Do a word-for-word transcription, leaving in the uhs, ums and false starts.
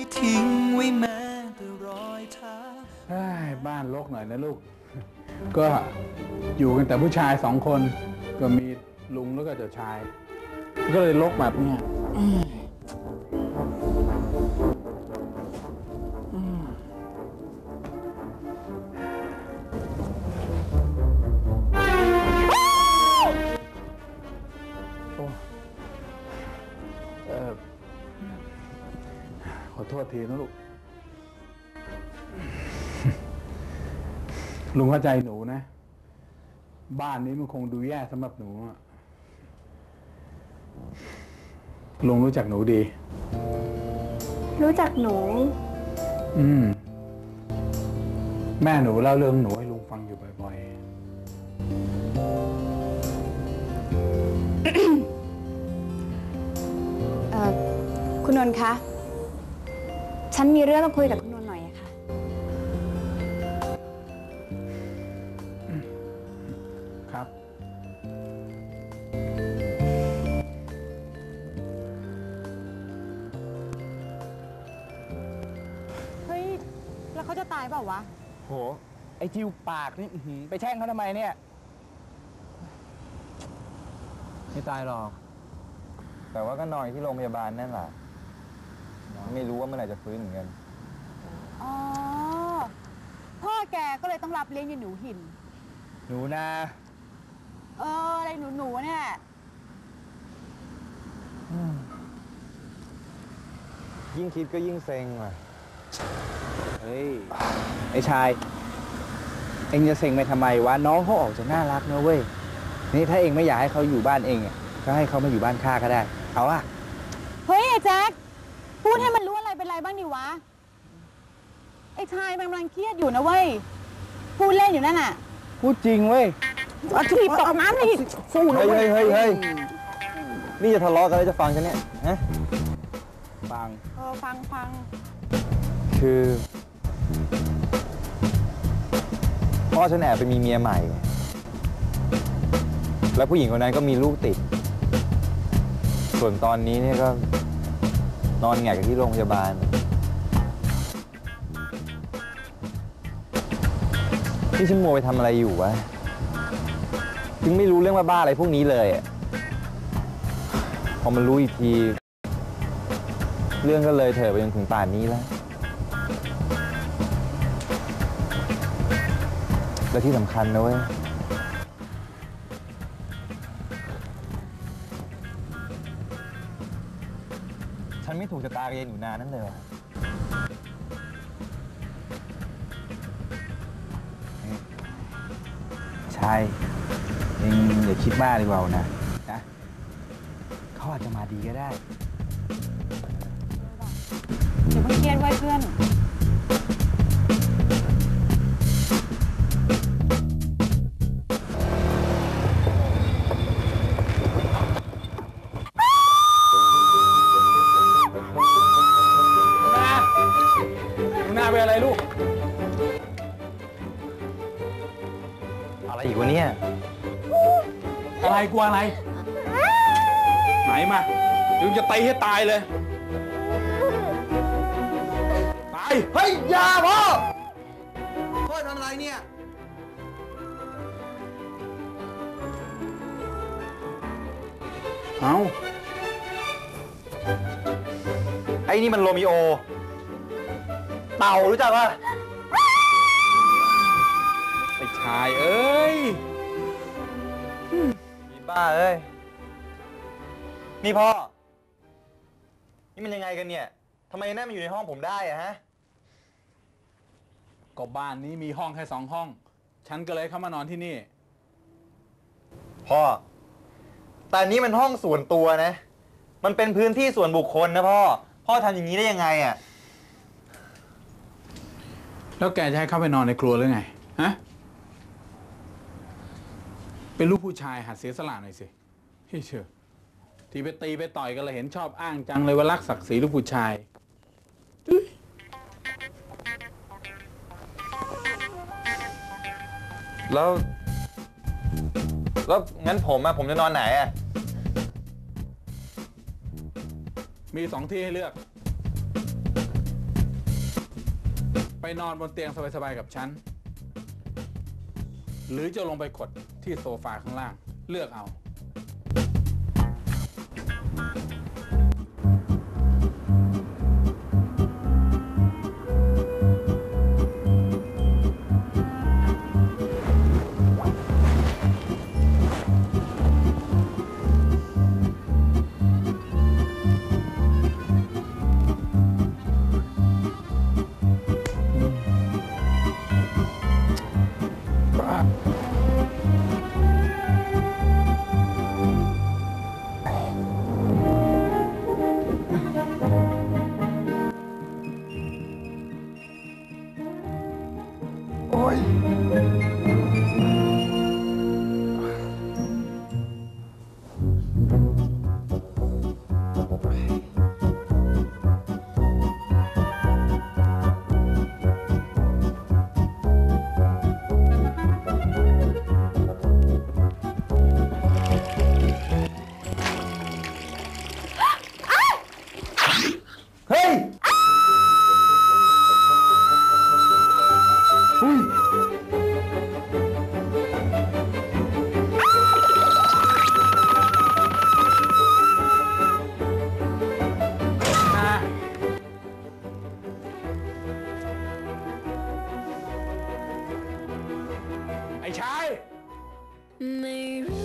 ไม่ทิ้งไว้แม้แต่รอยเท้าบ้านรกหน่อยนะลูกก็อยู่กันแต่ผู้ชายสองคนก็มีลุงแล้วก็เจ้าชายก็เลยรกแบบเนี้ยขอโทษทีนะลูกลุงเข้าใจหนูนะบ้านนี้มันคงดูแย่สำหรับหนูลุงรู้จักหนูดีรู้จักหนูอืมแม่หนูเล่าเรื่องหนูให้ลุงฟังอยู่บ่อยๆ เอ่อคุณนนท์คะฉันมีเรื่องต้องคุยกับคุณนนท์หน่อยค่ะครับเฮ้ยแล้วเขาจะตายเปล่าวะโหไอจิวปากนี่ไปแช่งเขาทำไมเนี่ยไม่ตายหรอกแต่ว่าก็นอนที่โรงพยาบาลนั่นแหละไม่รู้ว่าเมื่อไหร่จะฟื้นเหมือนกันอ๋อพ่อแกก็เลยต้องรับเลี้ยงยายหนูหินหนูนาเอออะไรหนูหนูเนี่ยยิ่งคิดก็ยิ่งเซ็งว่ะเฮ้ยไอชายเอ็งจะเซ็งไปทำไมวะน้องเขาออกจะน่ารักนะเว้ยนี่ถ้าเอ็งไม่อยากให้เขาอยู่บ้านเอ็งก็ให้เขามาอยู่บ้านข้าก็ได้เอาอะเฮ้ยไอ้แจ็คพูดให้มันรู้อะไรเป็นไรบ้างดิวะไอ้ชายมันกำลังเครียดอยู่นะเว้ยพูดเล่นอยู่นั่นน่ะพูดจริงเว้ยเอาถีบตกน้ำเลยสู้เลยเฮ้ยเฮ้ยเฮ้ยนี่จะทะเลาะกันแล้วจะฟังฉันเนี่ยฮะฟังเออฟังฟังคือพ่อฉันแอบไปมีเมียใหม่แล้วผู้หญิงคนนั้นก็มีลูกติดส่วนตอนนี้เนี่ยก็นอนแงกอยู่ที่โรงพยาบาลที่ฉันโมไปทำอะไรอยู่วะถึงไม่รู้เรื่องบ้าๆอะไรพวกนี้เลยพอมันรู้อีกทีเรื่องก็เลยเถิดไปจนถึงป่านนี้แล้วและที่สำคัญนะเว้ยฉันไม่ถูกชะตาเรียนอยู่นานนั่นเลยใช่เองอย่าคิดมากดีกว่านะนะเขาอาจจะมาดีก็ได้เดี๋ยวเพิ่งเครียดไว้เพื่อนเป็นอะไรลูกอะไรอีกวะเนี่ยอะไรกลัวอะไรไหนมาถึงจะตีให้ตายเลยตายเฮ้ยอย่าพ่อพ่อทำอะไรเนี่ยเอาไอ้นี่มันโรมิโอเต่ารู้จักป่ะไอ้ชายเอ้ยมีบ้าเอ้ยนี่พ่อนี่มันยังไงกันเนี่ยทำไมนั่นมันอยู่ในห้องผมได้อะฮะก็บ้านนี้มีห้องแค่สองห้องฉันก็เลยเข้ามานอนที่นี่พ่อแต่นี้มันห้องส่วนตัวนะมันเป็นพื้นที่ส่วนบุคคลนะพ่อพ่อทำอย่างนี้ได้ยังไงอะแล้วแกจะให้เข้าไปนอนในครัวหรือไงฮะเป็นลูกผู้ชายหัดเสียสละหน่อยสิเฮ้ยเชื่อที่ไปตีไปต่อยกันเลยเห็นชอบอ้างจังเลยว่ารักศักดิ์ศรีลูกผู้ชายแล้วแล้วงั้นผมอะผมจะนอนไหนอะมีสองที่ให้เลือกไปนอนบนเตียงสบายๆกับฉัน หรือจะลงไปกดที่โซฟาข้างล่างเลือกเอาโอ้ยเฮ้ย อุ้ยไอ้ชายไม่รู้